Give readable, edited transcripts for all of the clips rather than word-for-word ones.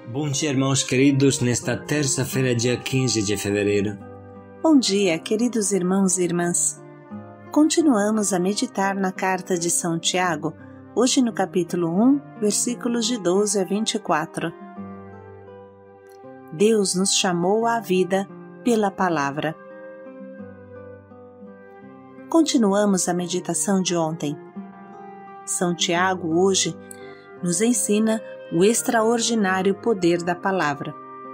Bom dia, irmãos queridos, nesta terça-feira, dia 15 de fevereiro. Bom dia, queridos irmãos e irmãs. Continuamos a meditar na carta de São Tiago, hoje no capítulo 1, versículos de 12 a 24. Deus nos chamou à vida pela palavra. Continuamos a meditação de ontem. São Tiago hoje nos ensina o extraordinário poder da palavra.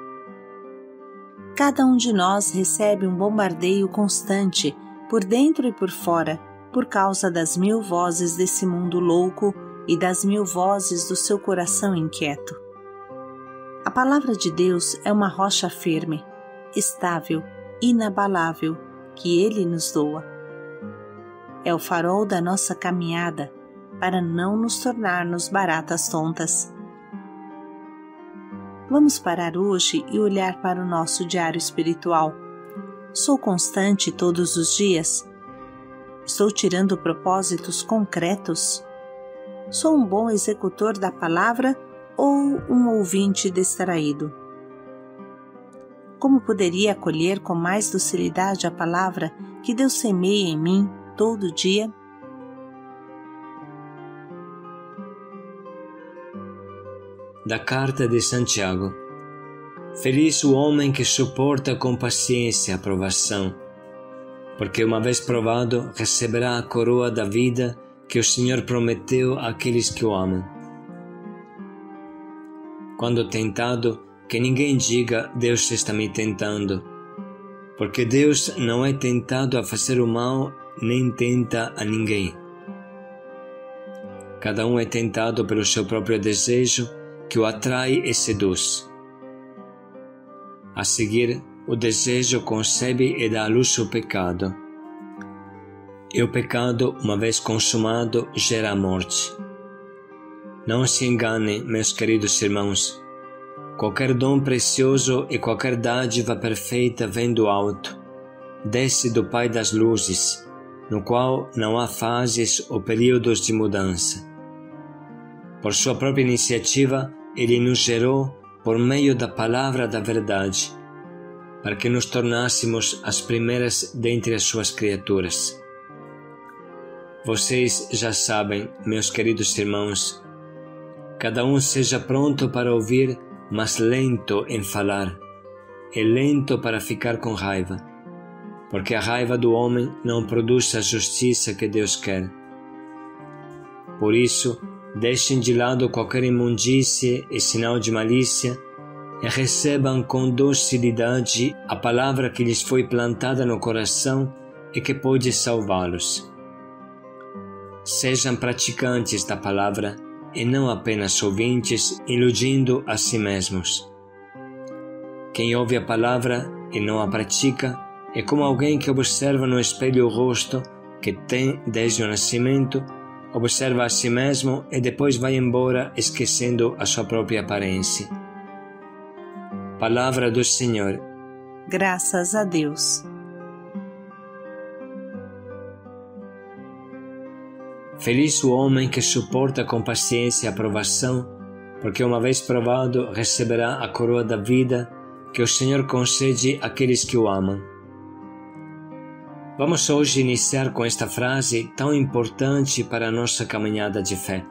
Cada um de nós recebe um bombardeio constante, por dentro e por fora, por causa das 1000 vozes desse mundo louco e das 1000 vozes do seu coração inquieto. A palavra de Deus é uma rocha firme, estável, inabalável, que Ele nos doa. É o farol da nossa caminhada, para não nos tornarmos baratas tontas. Vamos parar hoje e olhar para o nosso diário espiritual. Sou constante todos os dias? Estou tirando propósitos concretos? Sou um bom executor da palavra ou um ouvinte distraído? Como poderia acolher com mais docilidade a palavra que Deus semeia em mim todo dia? Da carta de Santiago. Feliz o homem que suporta com paciência a provação, porque uma vez provado receberá a coroa da vida que o Senhor prometeu àqueles que o amam. Quando tentado, que ninguém diga Deus está me tentando, porque Deus não é tentado a fazer o mal nem tenta a ninguém. Cada um é tentado pelo seu próprio desejo, que o atrai e seduz. A seguir, o desejo concebe e dá à luz o pecado. E o pecado, uma vez consumado, gera a morte. Não se engane, meus queridos irmãos. Qualquer dom precioso e qualquer dádiva perfeita vem do alto, desce do Pai das luzes, no qual não há fases ou períodos de mudança. Por sua própria iniciativa, Ele nos gerou por meio da palavra da verdade, para que nos tornássemos as primeiras dentre as suas criaturas. Vocês já sabem, meus queridos irmãos, cada um seja pronto para ouvir, mas lento em falar, e lento para ficar com raiva, porque a raiva do homem não produz a justiça que Deus quer. Por isso, deixem de lado qualquer imundície e sinal de malícia e recebam com docilidade a palavra que lhes foi plantada no coração e que pode salvá-los. Sejam praticantes da palavra e não apenas ouvintes, iludindo a si mesmos. Quem ouve a palavra e não a pratica é como alguém que observa no espelho o rosto que tem desde o nascimento, observa a si mesmo e depois vai embora esquecendo a sua própria aparência. Palavra do Senhor. Graças a Deus. Feliz o homem que suporta com paciência a provação, porque uma vez provado receberá a coroa da vida que o Senhor concede àqueles que o amam. Vamos hoje iniciar com esta frase tão importante para a nossa caminhada de fé.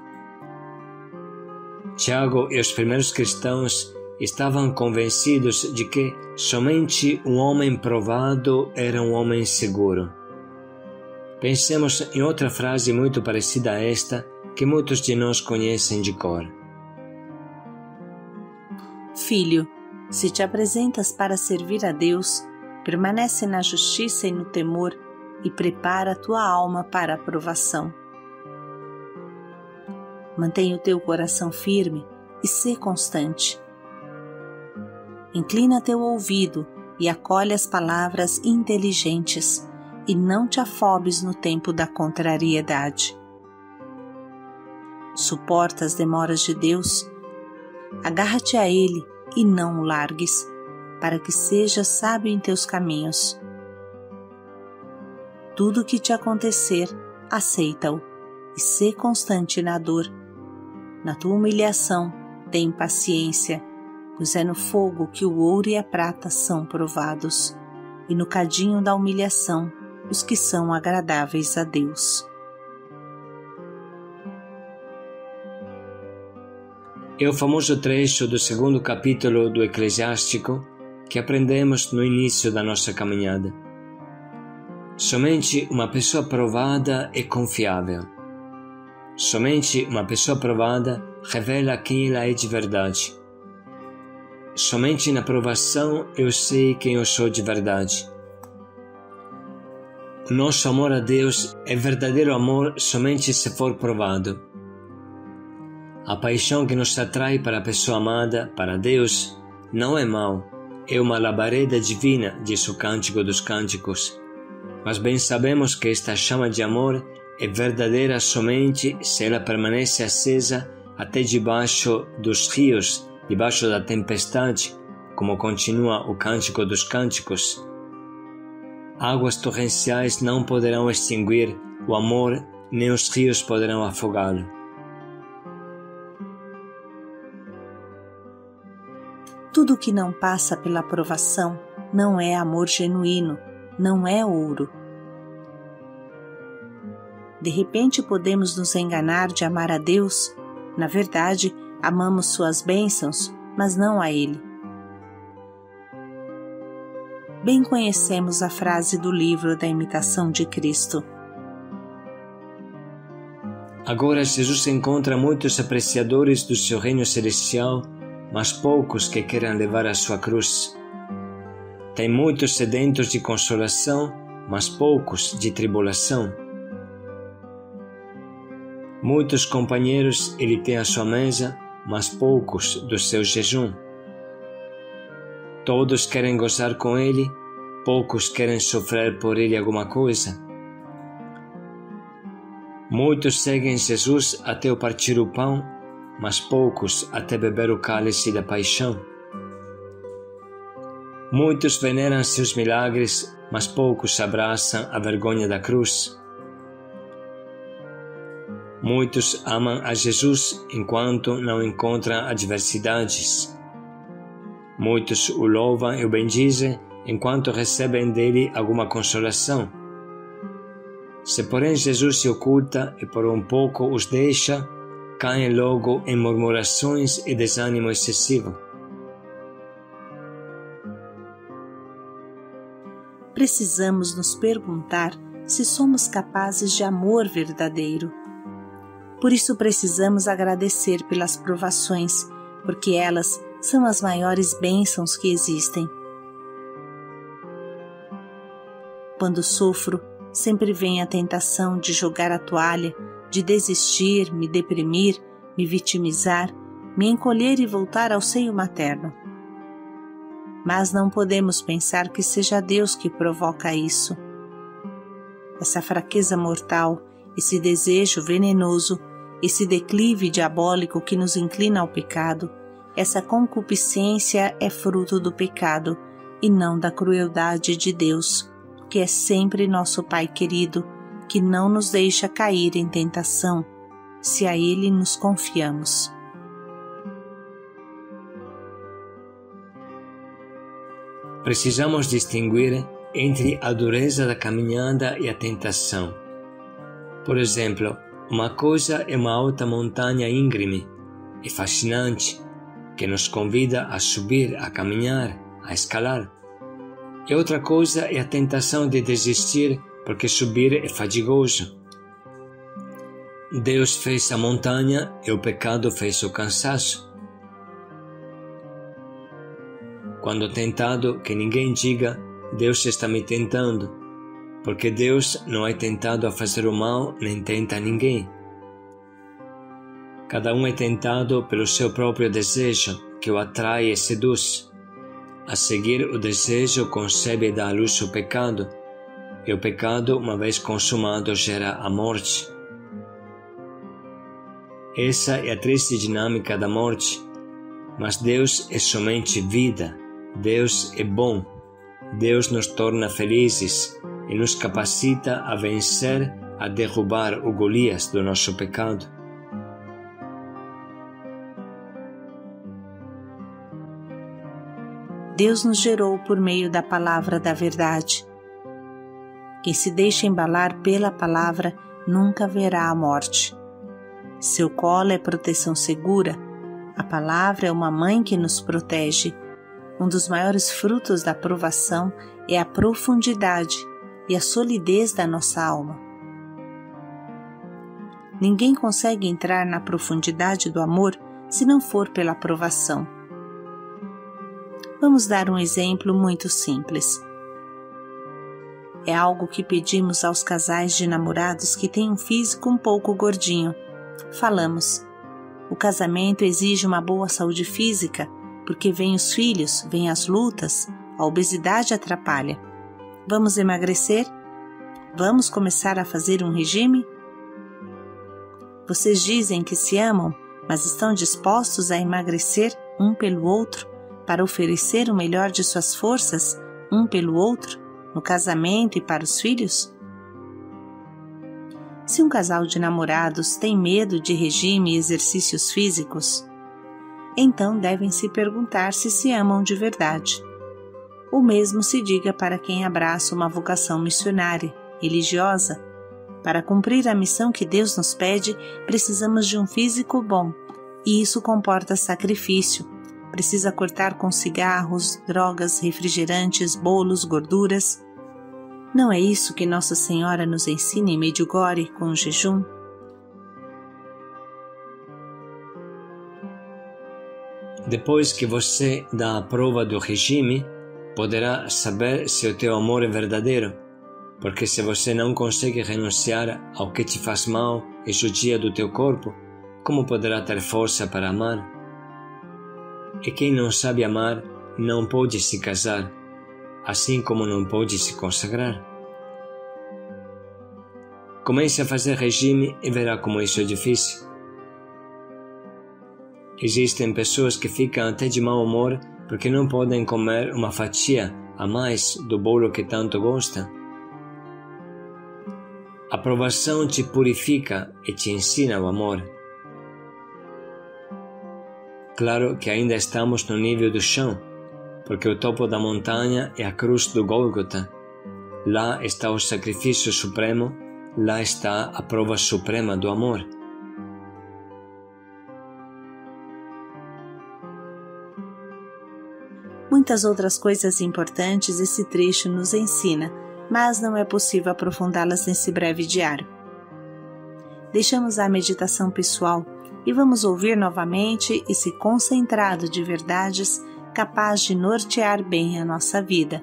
Tiago e os primeiros cristãos estavam convencidos de que somente um homem provado era um homem seguro. Pensemos em outra frase muito parecida a esta, que muitos de nós conhecem de cor. Filho, se te apresentas para servir a Deus, permanece na justiça e no temor e prepara a tua alma para a provação. Mantenha o teu coração firme e sê constante. Inclina teu ouvido e acolhe as palavras inteligentes e não te afobes no tempo da contrariedade. Suporta as demoras de Deus, agarra-te a Ele e não o largues, para que sejas sábio em teus caminhos. Tudo o que te acontecer, aceita-o e sê constante na dor. Na tua humilhação, tem paciência pois é no fogo que o ouro e a prata são provados, e no cadinho da humilhação os que são agradáveis a Deus. É o famoso trecho do 2º capítulo do Eclesiástico que aprendemos no início da nossa caminhada. Somente uma pessoa provada é confiável. Somente uma pessoa provada revela quem ela é de verdade. Somente na provação eu sei quem eu sou de verdade. O nosso amor a Deus é verdadeiro amor somente se for provado. A paixão que nos atrai para a pessoa amada, para Deus, não é mal, é uma labareda divina, diz o Cântico dos Cânticos. Mas bem sabemos que esta chama de amor é verdadeira somente se ela permanece acesa até debaixo dos rios, debaixo da tempestade, como continua o Cântico dos Cânticos. Águas torrenciais não poderão extinguir o amor, nem os rios poderão afogá-lo. Tudo que não passa pela provação não é amor genuíno, não é ouro. De repente podemos nos enganar de amar a Deus. Na verdade, amamos suas bênçãos, mas não a Ele. Bem conhecemos a frase do livro da Imitação de Cristo. Agora Jesus encontra muitos apreciadores do seu reino celestial, mas poucos que querem levar a sua cruz. Tem muitos sedentos de consolação, mas poucos de tribulação. Muitos companheiros ele tem à sua mesa, mas poucos do seu jejum. Todos querem gozar com ele, poucos querem sofrer por ele alguma coisa. Muitos seguem Jesus até o partir o pão, mas poucos até beber o cálice da paixão. Muitos veneram seus milagres, mas poucos abraçam a vergonha da cruz. Muitos amam a Jesus enquanto não encontram adversidades. Muitos o louvam e o bendizem enquanto recebem dele alguma consolação. Se porém Jesus se oculta e por um pouco os deixa, caem logo em murmurações e desânimo excessivo. Precisamos nos perguntar se somos capazes de amor verdadeiro. Por isso precisamos agradecer pelas provações, porque elas são as maiores bênçãos que existem. Quando sofro, sempre vem a tentação de jogar a toalha, de desistir, me deprimir, me vitimizar, me encolher e voltar ao seio materno. Mas não podemos pensar que seja Deus que provoca isso. Essa fraqueza mortal, esse desejo venenoso, esse declive diabólico que nos inclina ao pecado, essa concupiscência é fruto do pecado e não da crueldade de Deus, que é sempre nosso Pai querido, que não nos deixa cair em tentação, se a Ele nos confiamos. Precisamos distinguir entre a dureza da caminhada e a tentação. Por exemplo, uma coisa é uma alta montanha íngreme e fascinante, que nos convida a subir, a caminhar, a escalar. E outra coisa é a tentação de desistir porque subir é fadigoso. Deus fez a montanha e o pecado fez o cansaço. Quando tentado, que ninguém diga, Deus está me tentando, porque Deus não é tentado a fazer o mal, nem tenta ninguém. Cada um é tentado pelo seu próprio desejo, que o atrai e seduz. A seguir, o desejo concebe e dá à luz o pecado, e o pecado, uma vez consumado, gera a morte. Essa é a triste dinâmica da morte, mas Deus é somente vida, Deus é bom, Deus nos torna felizes e nos capacita a vencer, a derrubar o Golias do nosso pecado. Deus nos gerou por meio da palavra da verdade. Quem se deixa embalar pela palavra nunca verá a morte. Seu colo é proteção segura. A palavra é uma mãe que nos protege. Um dos maiores frutos da provação é a profundidade e a solidez da nossa alma. Ninguém consegue entrar na profundidade do amor se não for pela provação. Vamos dar um exemplo muito simples. É algo que pedimos aos casais de namorados que têm um físico um pouco gordinho. Falamos: o casamento exige uma boa saúde física, porque vêm os filhos, vêm as lutas, a obesidade atrapalha. Vamos emagrecer? Vamos começar a fazer um regime? Vocês dizem que se amam, mas estão dispostos a emagrecer um pelo outro, para oferecer o melhor de suas forças um pelo outro, no casamento e para os filhos? Se um casal de namorados tem medo de regime e exercícios físicos, então devem se perguntar se amam de verdade. O mesmo se diga para quem abraça uma vocação missionária, religiosa. Para cumprir a missão que Deus nos pede, precisamos de um físico bom, e isso comporta sacrifício. Precisa cortar com cigarros, drogas, refrigerantes, bolos, gorduras. Não é isso que Nossa Senhora nos ensina em Medjugorje com o jejum? Depois que você dá a prova do regime, poderá saber se o teu amor é verdadeiro, porque se você não consegue renunciar ao que te faz mal e judia do teu corpo, como poderá ter força para amar? E quem não sabe amar não pode se casar, assim como não pode se consagrar. Comece a fazer regime e verá como isso é difícil. Existem pessoas que ficam até de mau humor porque não podem comer uma fatia a mais do bolo que tanto gostam. A provação te purifica e te ensina o amor. Claro que ainda estamos no nível do chão, porque o topo da montanha é a cruz do Gólgota. Lá está o sacrifício supremo, lá está a prova suprema do amor. Muitas outras coisas importantes esse trecho nos ensina, mas não é possível aprofundá-las nesse breve diário. Deixamos a meditação pessoal e vamos ouvir novamente esse concentrado de verdades capaz de nortear bem a nossa vida.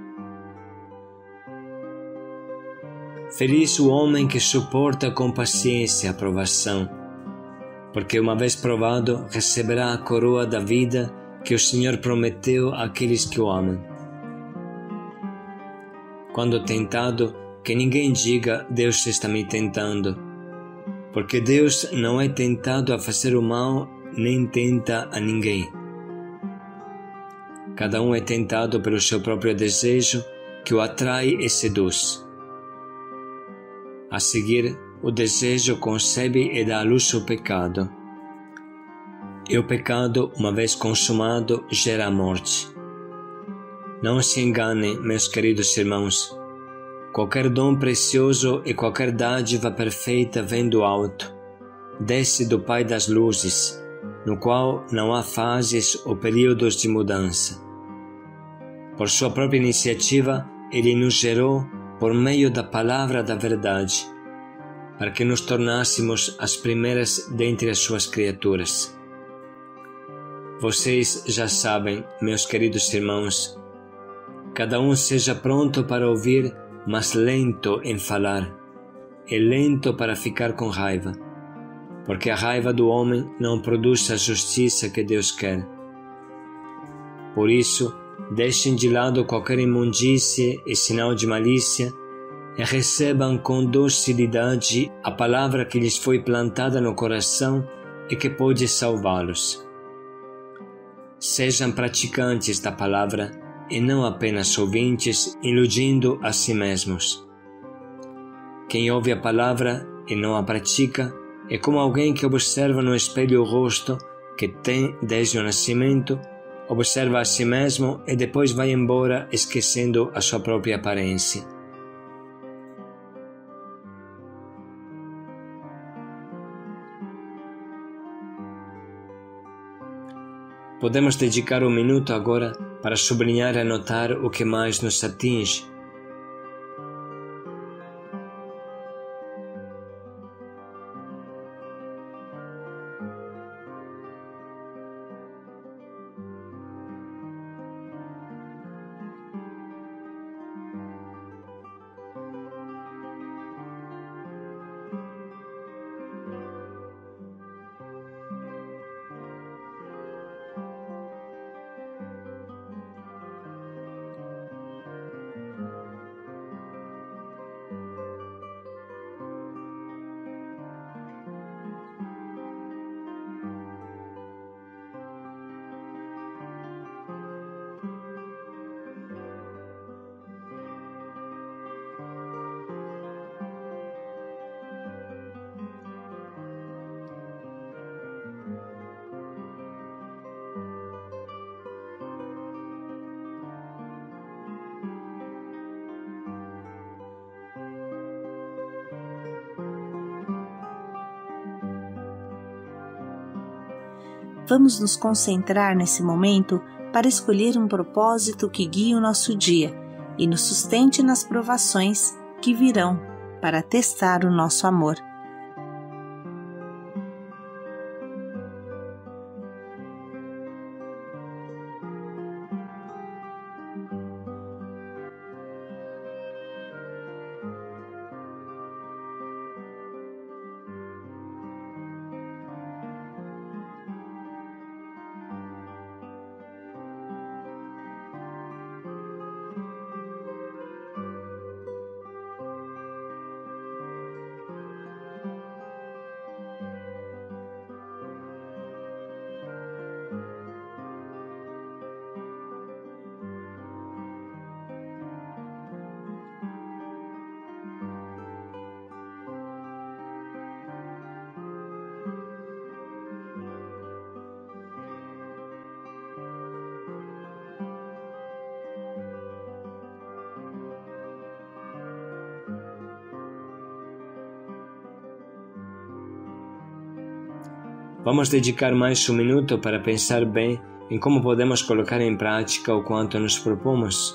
Feliz o homem que suporta com paciência a provação, porque uma vez provado receberá a coroa da vida que o Senhor prometeu àqueles que o amam. Quando tentado, que ninguém diga Deus está me tentando, porque Deus não é tentado a fazer o mal, nem tenta a ninguém. Cada um é tentado pelo seu próprio desejo, que o atrai e seduz. A seguir, o desejo concebe e dá à luz o pecado. E o pecado, uma vez consumado, gera a morte. Não se engane, meus queridos irmãos. Qualquer dom precioso e qualquer dádiva perfeita vem do alto, desce do Pai das luzes, no qual não há fases ou períodos de mudança. Por sua própria iniciativa, Ele nos gerou por meio da palavra da verdade, para que nos tornássemos as primeiras dentre as suas criaturas. Vocês já sabem, meus queridos irmãos, cada um seja pronto para ouvir, mas lento em falar, e lento para ficar com raiva, porque a raiva do homem não produz a justiça que Deus quer. Por isso, deixem de lado qualquer imundície e sinal de malícia, e recebam com docilidade a palavra que lhes foi plantada no coração e que pode salvá-los. Sejam praticantes da palavra e não apenas ouvintes, iludindo a si mesmos. Quem ouve a palavra e não a pratica é como alguém que observa no espelho o rosto que tem desde o nascimento Observa a si mesmo e depois vai embora esquecendo a sua própria aparência. Podemos dedicar um minuto agora para sublinhar e anotar o que mais nos atinge. Vamos nos concentrar nesse momento para escolher um propósito que guie o nosso dia e nos sustente nas provações que virão para testar o nosso amor. Vamos dedicar mais um minuto para pensar bem em como podemos colocar em prática o quanto nos propomos.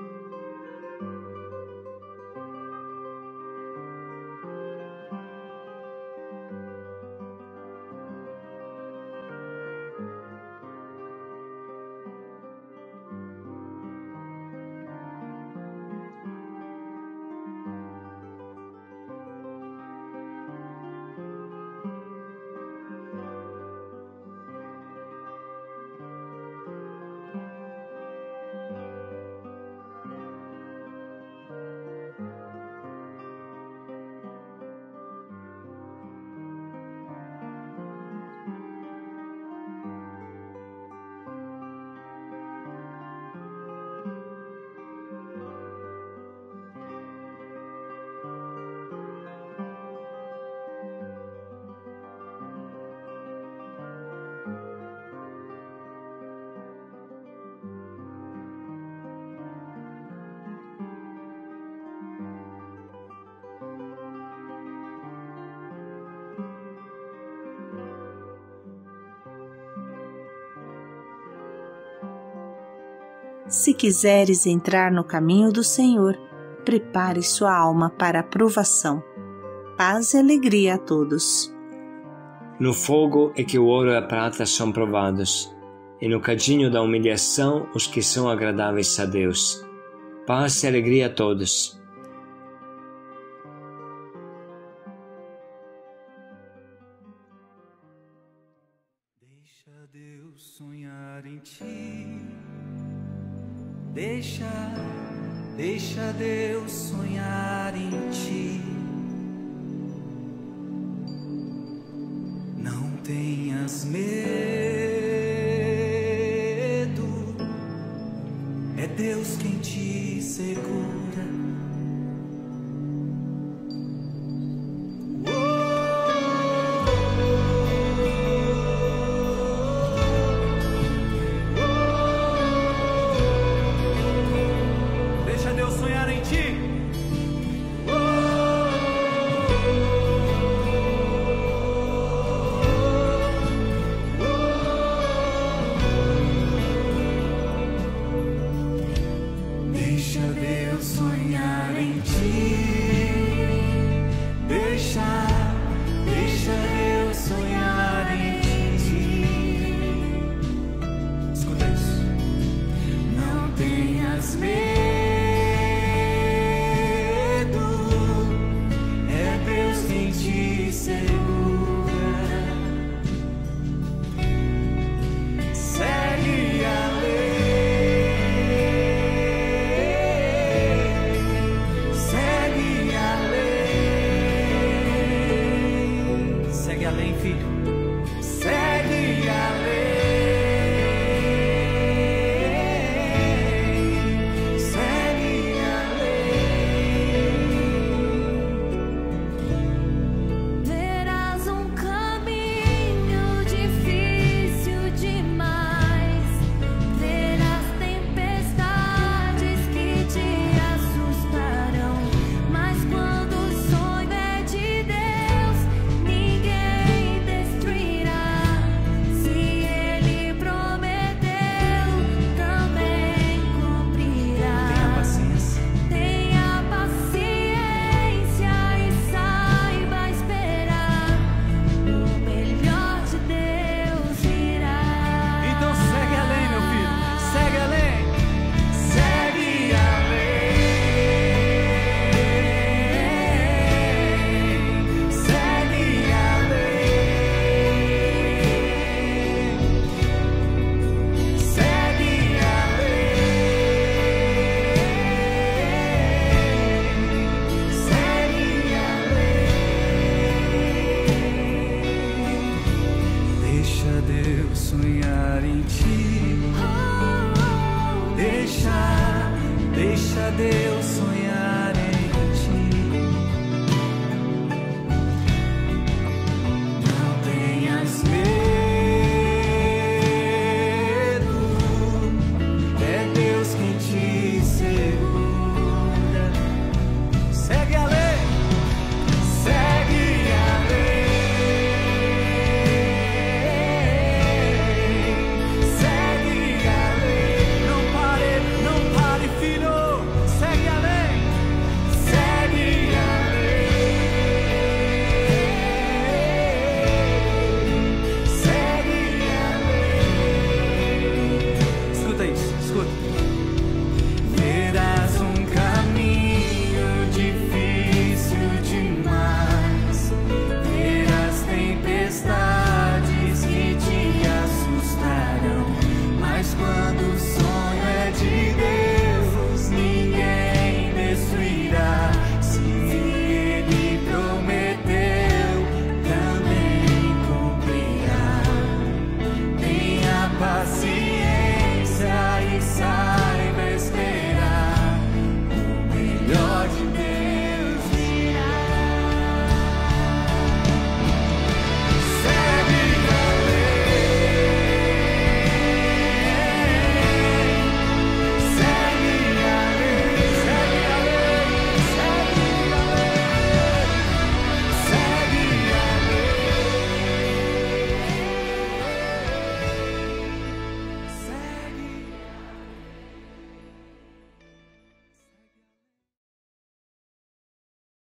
Se quiseres entrar no caminho do Senhor, prepare sua alma para a provação. Paz e alegria a todos. No fogo é que o ouro e a prata são provados, e no cadinho da humilhação os que são agradáveis a Deus. Paz e alegria a todos. Deixa Deus sonhar em ti. Deixa Deus sonhar em ti. Não tenhas medo, é Deus quem te segura. tenhas medo, é Deus quem te segura. Segue a lei, segue a lei. Segue a lei, filho. Segue a lei. Deixa Deus sonhar em ti. Deixa Deus sonhar.